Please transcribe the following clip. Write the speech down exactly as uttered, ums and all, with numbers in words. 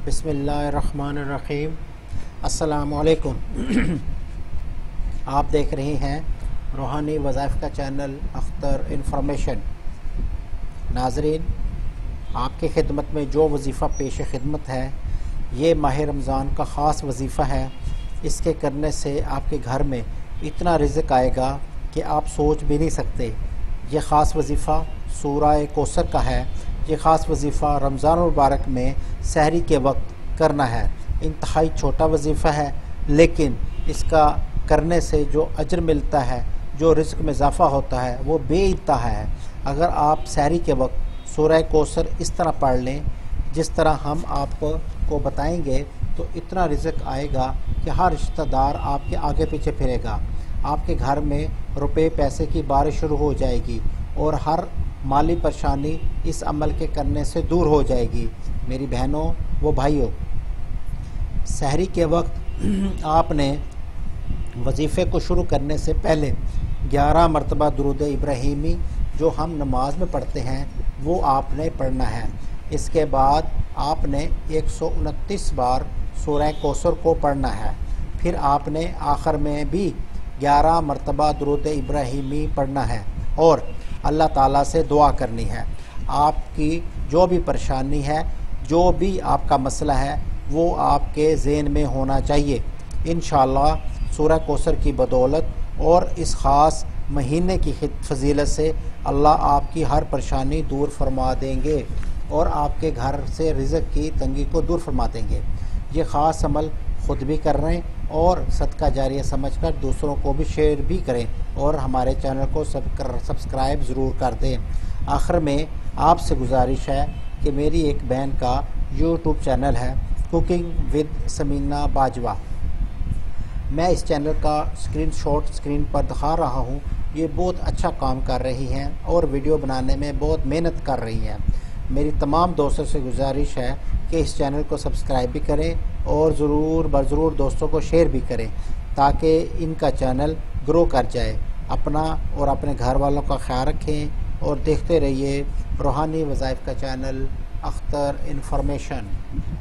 बिस्मिल्लाहिर्रहमानिर्रहीम। अस्सलामुअलैकुम। आप देख रहे हैं रूहानी वज़ाइफ का चैनल अख्तर इन्फॉर्मेशन। नाज़रीन, आपकी खिदमत में जो वजीफ़ा पेश खिदमत है, ये माह रमज़ान का ख़ास वजीफ़ा है। इसके करने से आपके घर में इतना रिज़्क़ आएगा कि आप सोच भी नहीं सकते। ये ख़ास वजीफ़ा सूरह कौसर का है। ये ख़ास वजीफ़ा रमज़ान मुबारक में सहरी के वक्त करना है। इंतहाई छोटा वजीफ़ा है, लेकिन इसका करने से जो अजर मिलता है, जो रिज़्क़ में इजाफ़ा होता है, वो बेइंतहा है। अगर आप सहरी के वक्त सूरह कौसर इस तरह पढ़ लें जिस तरह हम आपको बताएंगे, तो इतना रिज़्क़ आएगा कि हर रिश्तेदार आपके आगे पीछे फिरेगा। आपके घर में रुपए पैसे की बारिश शुरू हो जाएगी और हर माली परेशानी इस अमल के करने से दूर हो जाएगी। मेरी बहनों व भाइयों, सहरी के वक्त आपने वजीफ़े को शुरू करने से पहले ग्यारह मरतबा दुरूद इब्राहीमी जो हम नमाज में पढ़ते हैं वो आपने पढ़ना है। इसके बाद आपने एक सौ उनतीस बार सूरह कौसर को पढ़ना है। फिर आपने आखिर में भी ग्यारह मरतबा दुरूद इब्राहीमी पढ़ना है और अल्लाह ताला से दुआ करनी है। आपकी जो भी परेशानी है, जो भी आपका मसला है, वो आपके ज़हन में होना चाहिए। इंशाअल्लाह सूरह कौसर की बदौलत और इस ख़ास महीने की फजीलत से अल्लाह आपकी हर परेशानी दूर फरमा देंगे और आपके घर से रिज़्क़ की तंगी को दूर फरमा देंगे। ये ख़ास अमल ख़ुद भी कर रहे हैं और सदका जारिया समझकर दूसरों को भी शेयर भी करें और हमारे चैनल को सब्सक्राइब ज़रूर कर दें। आखिर में आपसे गुजारिश है कि मेरी एक बहन का यूट्यूब चैनल है, कुकिंग विद समीना बाजवा। मैं इस चैनल का स्क्रीनशॉट स्क्रीन पर दिखा रहा हूँ। ये बहुत अच्छा काम कर रही हैं और वीडियो बनाने में बहुत मेहनत कर रही हैं। मेरी तमाम दोस्तों से गुजारिश है कि इस चैनल को सब्सक्राइब भी करें और ज़रूर बर ज़रूर दोस्तों को शेयर भी करें ताकि इनका चैनल ग्रो कर जाए। अपना और अपने घर वालों का ख्याल रखें और देखते रहिए रूहानी वज़ाइफ का चैनल अख्तर इन्फॉर्मेशन।